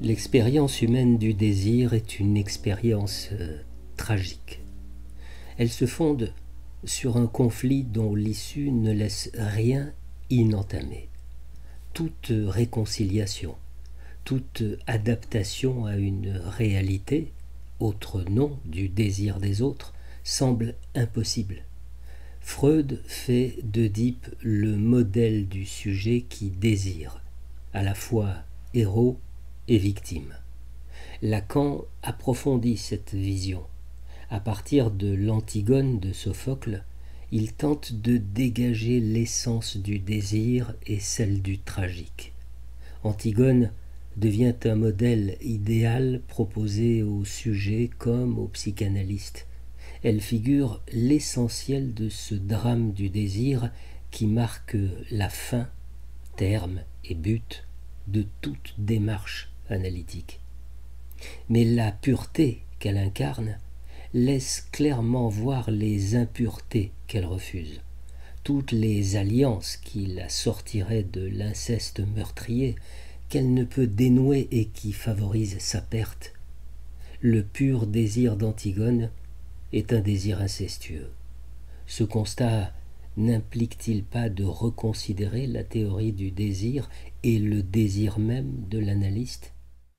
L'expérience humaine du désir est une expérience tragique. Elle se fonde sur un conflit dont l'issue ne laisse rien inentamé. Toute réconciliation, toute adaptation à une réalité, autre nom du désir des autres, semble impossible. Freud fait d'Œdipe le modèle du sujet qui désire, à la fois héros et victime. Lacan approfondit cette vision. À partir de l'Antigone de Sophocle, il tente de dégager l'essence du désir et celle du tragique. Antigone devient un modèle idéal proposé aux sujets comme aux psychanalystes. Elle figure l'essentiel de ce drame du désir qui marque la fin, terme et but de toute démarche analytique. Mais la pureté qu'elle incarne laisse clairement voir les impuretés qu'elle refuse, toutes les alliances qui la sortiraient de l'inceste meurtrier qu'elle ne peut dénouer et qui favorisent sa perte. Le pur désir d'Antigone est un désir incestueux. Ce constat n'implique-t-il pas de reconsidérer la théorie du désir et le désir même de l'analyste ?